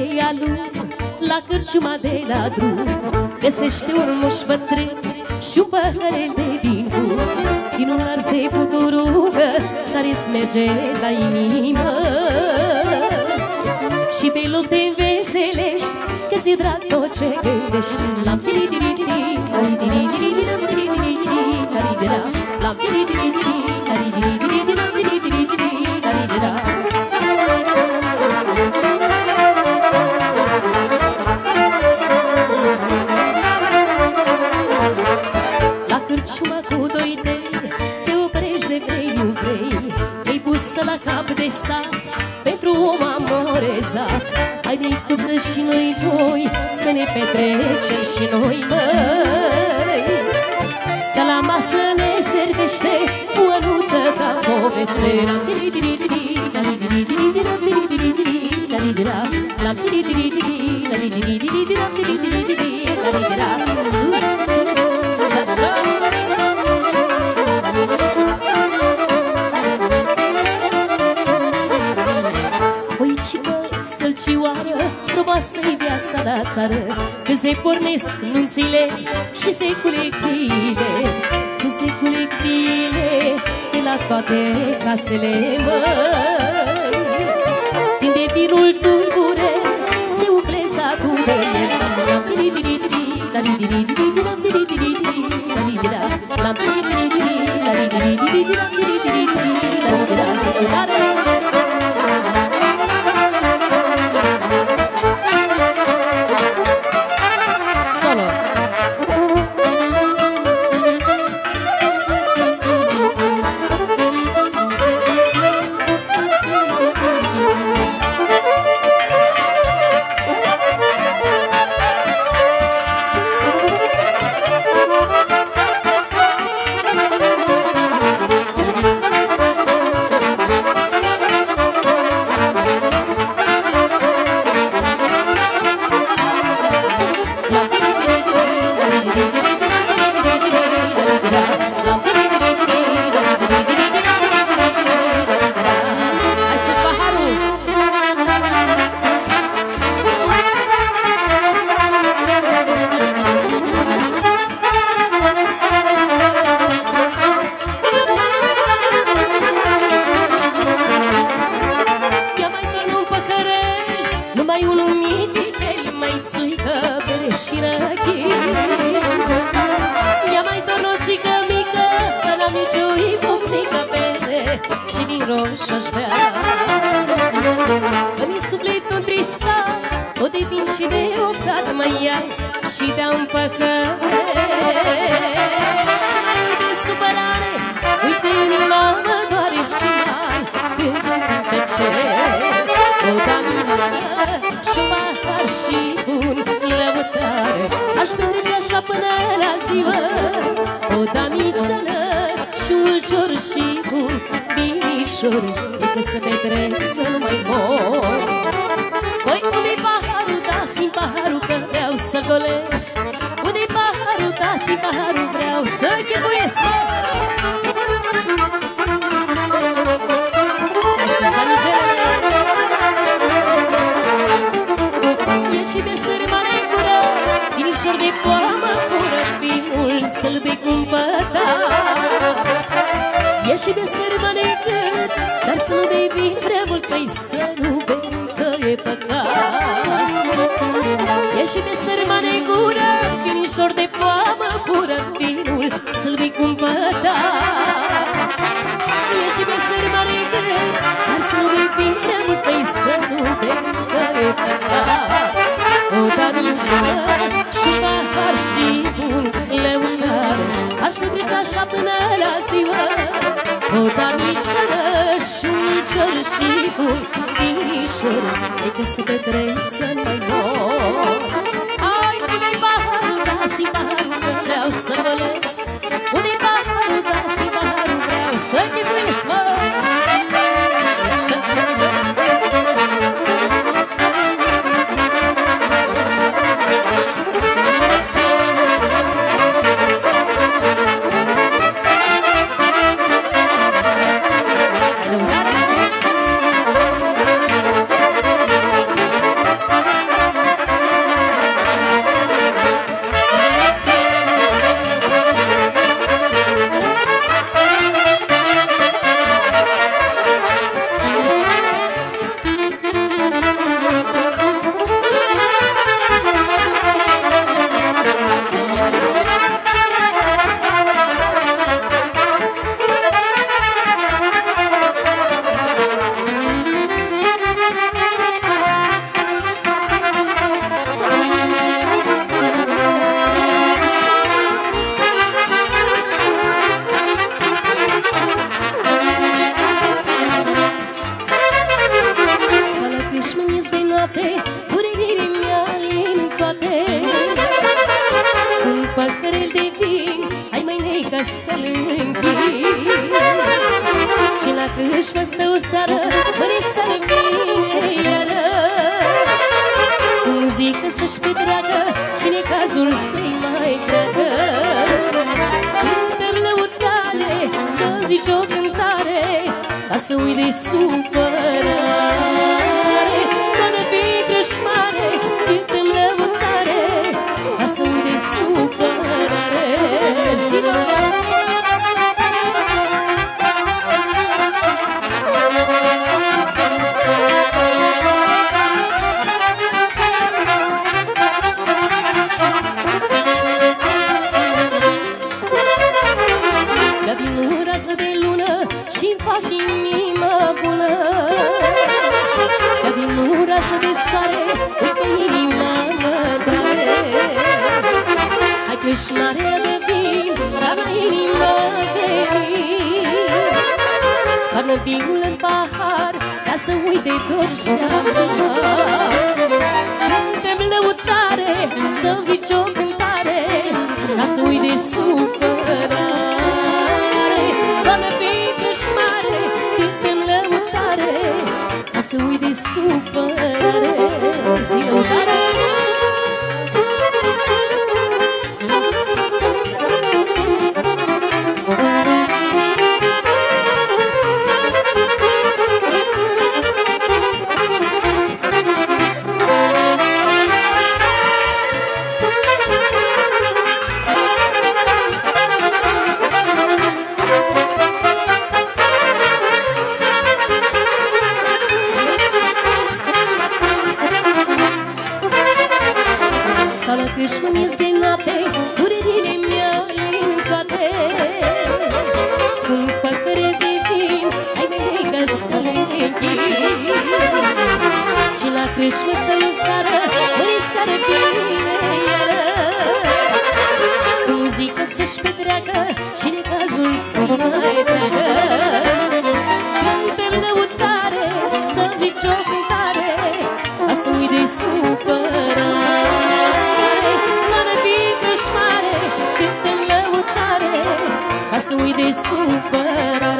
alun, la cârciuma de la drum, găsește un moș bătrân și un păhărel de vin bun. Vinul ars de puturugă, care-ți merge la inimă, și pe loc te înveselești, că ți-e drag tot ce gândești. Lam tiri tiri tiri, lam tiri tiri tiri, lam tiri tiri tiri, lam tiri tiri tiri, lam tiri tiri tiri, lam tiri tiri tiri, la cârciuma cu doi tei, te oprești de vrei, nu vrei, te-ai pusă la cap de sat pentru om amorezat. Hai, micuță, și noi voi să ne petrecem și noi, măi, că la masă ne servește o anuță ca poveste. Sus, sus, și așa. Sălcioară, frumoasă-i viața la țară, când se pornesc nunțile și se culeg bile, când se culeg bile de la toate casele, măi, când de vinul tulbure se umple satul de el. Lam tiri tiri tiri, lam tiri tiri tiri, lam tiri tiri tiri, lam tiri tiri tiri, lam tiri tiri tiri, lam tiri tiri tiri, lam tiri tiri tiri. crâșmă stă o seară, fără seară vine iară. Cu muzică să-și petreacă și necazul să-i mai treacă. Cântăm lăutare, să-mi zici o cântare, ca să uit de supărare. Doamne, pe crâșmare, cântăm lăutare, ca să uit de supărare. Zilă! Fac inima bună, ca din rază de soare, uite inima mă doare. Hai crâșmarea de vin, ca la inima veni, toarnă vinul în pahar, ca să uite dor și amar. Cântem lăutare, să-mi zici o cântare, ca să uite supărare. Doamne, crâșmare, cântem lăutare, ca să uit de supărare. Zi lăutare! La crâșmă mi-s de noapte, durerile mi-ale în toate. Un păhăr de vin, ai venit ca să le închin. Și la crâșmă stă în seară, mări seară vine iară. Cu muzică să-și petreacă și necazul să-i mai treacă. Cântem lăutare, să-mi zici o cântare, ca să uit de supărare. Cântem lăutare, ca să uit de supărare.